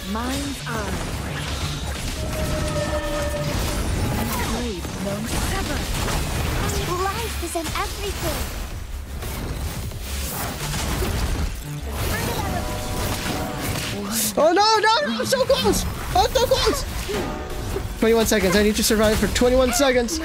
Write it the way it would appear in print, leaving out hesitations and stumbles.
Mind's eye. Blade known sever. Life is in everything. Oh no, no, no, so close! Oh, so close! 21 seconds, I need to survive for 21 seconds.